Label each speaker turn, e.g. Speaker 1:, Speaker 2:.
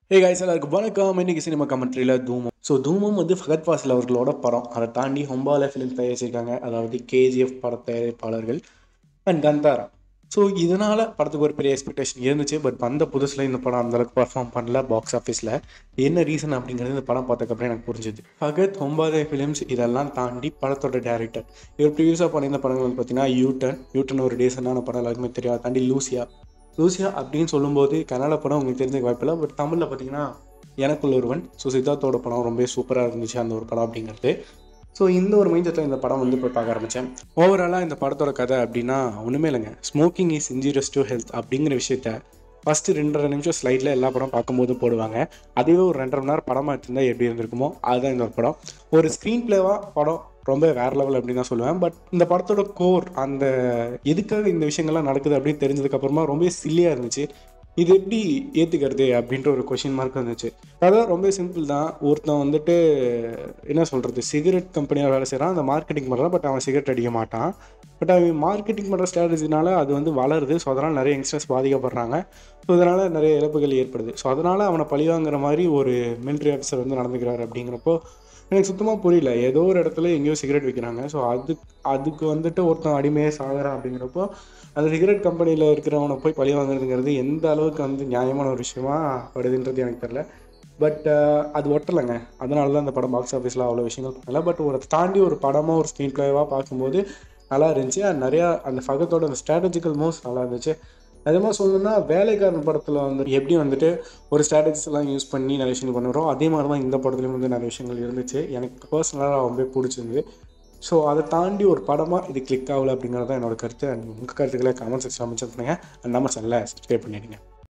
Speaker 1: Hey guys எல்லாருக்கும் வணக்கம். இன்னைக்கு சினிமா கமெண்ட்ரியில் தூமம். தூமம் வந்து ஃபகத் ஃபாசில் அவர்களோட படம். அதை தாண்டி ஹொம்பாலா ஃபிலிம் தயாரிச்சிருக்காங்க, அதாவது கேஜிஎஃப் பட தயாரிப்பாளர்கள் அண்ட் கந்தாரா. இதனால் படத்துக்கு ஒரு பெரிய எக்ஸ்பெக்டேஷன் இருந்துச்சு. பட் வந்த புதுசில் இந்த படம் அந்தளவுக்கு பர்ஃபார்ம் பண்ணல பாக்ஸ் ஆஃபீஸில். என்ன ரீசன் அப்படிங்கிறது இந்த படம் பார்த்ததுக்கப்புறம் எனக்கு புரிஞ்சுது. ஃபகத் ஹொம்பாலே ஃபிலிம்ஸ் இதெல்லாம் தாண்டி படத்தோட டேரக்டர் இவர் ப்ரீவியஸாக பண்ணியிருந்த படங்கள் வந்து பார்த்தீங்கன்னா யூட்டன் ஒரு டீசெண்டான படம், எல்லாருக்குமே தெரியும். அதை தாண்டி லூசியா அப்படின்னு சொல்லும்போது கன்னட படம் உங்களுக்கு தெரிஞ்சுக்க வாய்ப்பில்லை. பட் தமிழில் பார்த்தீங்கன்னா எனக்குள்ள ஒருவன். சித்தார்த்தோட படம் ரொம்ப சூப்பராக இருந்துச்சு அந்த ஒரு படம் அப்படிங்கிறது. இந்த ஒரு மைண்ட் செட்டில் இந்த படம் வந்து போய் பார்க்க ஆரம்பித்தேன். ஓவராலாக இந்த படத்தோட கதை அப்படின்னா ஒன்றுமே இல்லைங்க. Smoking is injurious to health அப்படிங்கிற விஷயத்த ஃபஸ்ட்டு 2.5 நிமிஷம் ஸ்லைடில் எல்லா படம் பார்க்கும்போது போடுவாங்க. அதுவே ஒரு 2.5 மணி நேரம் படமாக எடுத்திருந்தால் எப்படி இருந்திருக்குமோ அதுதான் இந்த ஒரு படம். ஒரு ஸ்க்ரீன் பிளேவாக படம் ரொம்ப வேறு லெவல் அப்படின்னு தான் சொல்லுவேன். பட் இந்த படத்தோட கோர், அந்த எதுக்காக இந்த விஷயங்கள்லாம் நடக்குது அப்படின்னு தெரிஞ்சதுக்கப்புறமா ரொம்ப சில்லியாக இருந்துச்சு. இது எப்படி ஏற்றுக்கிறது அப்படின்ற ஒரு கொஷின் மார்க் வந்துச்சு. அதான் ரொம்ப சிம்பிள் தான். ஒருத்தன் வந்துட்டு என்ன சொல்கிறது, சிகரெட் கம்பெனியாக வேலை செய்கிறான், அந்த மார்க்கெட்டிங் பண்ணுறான். பட் அவன் சிகரெட் அடிக்க மாட்டான். பட் அவன் மார்க்கெட்டிங் பண்ணுற ஸ்ட்ராட்டஜினால அது வந்து வளருது. அதனால் நிறைய யங்ஸ்டர்ஸ் பாதிக்கப்படுறாங்க. இதனால் நிறைய இழப்புகள் ஏற்படுது. அதனால் அவனை பழிவாங்கிற மாதிரி ஒரு மிலிட்ரி ஆஃபீஸர் வந்து நடந்துக்கிறாரு. அப்படிங்கிறப்போ எனக்கு சுத்தமாக புரியல. ஏதோ ஒரு இடத்துல எங்கேயோ சிகரெட் விற்கிறாங்க. அதுக்கு வந்துட்டு ஒருத்தன் அடிமையே சாகிறான். அப்படிங்கிறப்போ அந்த சிகரெட் கம்பெனியில் இருக்கிறவனை போய் பழி வாங்குறதுங்கிறது எந்த அளவுக்கு வந்து நியாயமான ஒரு விஷயமா வருதுன்றது எனக்கு தெரியல. பட் அது ஒட்டலைங்க. அதனால தான் இந்த படம் பாக்ஸ் ஆஃபீஸில் அவ்வளோ விஷயங்கள் பண்ணல. பட் ஒரு தாண்டி ஒரு படமாக ஒரு ஸ்க்ரீன் பிளேவாக பார்க்கும்போது நல்லா இருந்துச்சு. நிறையா அந்த ஃபகத்தோட அந்த ஸ்ட்ராட்டஜிக்கல் மூவ்ஸ் நல்லா இருந்துச்சு. அதே மாதிரி சொல்லணும்னா வேலைக்காரன் படத்தில் வந்து எப்படி வந்துட்டு ஒரு ஸ்ட்ராட்டஜிஸ் எல்லாம் யூஸ் பண்ணி நிறைய விஷயங்கள் பண்ணுறோம், அதே மாதிரி தான் இந்த படத்துலையும் வந்து நிறைய விஷயங்கள் இருந்துச்சு. எனக்கு பர்சனலாக ரொம்ப பிடிச்சிருந்து. அதை தாண்டி ஒரு படமாக இது கிளிக் ஆகலை அப்படிங்கிறது தான் என்னோட கருத்து. அண்ட் உங்கள் கருத்துக்களை கமெண்ட் செக்ஷன் மென்ஷன் பண்ணுங்கள். நம்ம சேனலை சப்ஸ்கிரைப் பண்ணிடுங்க.